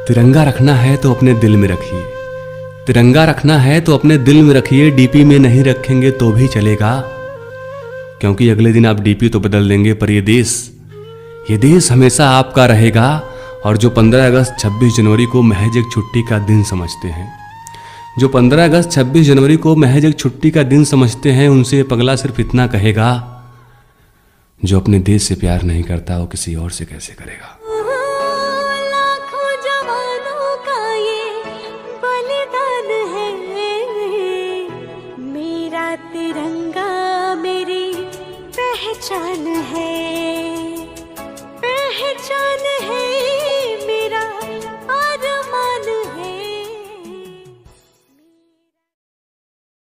तिरंगा रखना है तो अपने दिल में रखिए, तिरंगा रखना है तो अपने दिल में रखिए। डीपी में नहीं रखेंगे तो भी चलेगा, क्योंकि अगले दिन आप डीपी तो बदल देंगे, पर ये देश हमेशा आपका रहेगा। और जो 15 अगस्त 26 जनवरी को महज एक छुट्टी का दिन समझते हैं, जो 15 अगस्त 26 जनवरी को महज एक छुट्टी का दिन समझते हैं, उनसे पगला सिर्फ इतना कहेगा, जो अपने देश से प्यार नहीं करता वो किसी और से कैसे करेगा। लाखों जवानों का ये बलिदान है, मेरा तिरंगा मेरी पहचान है।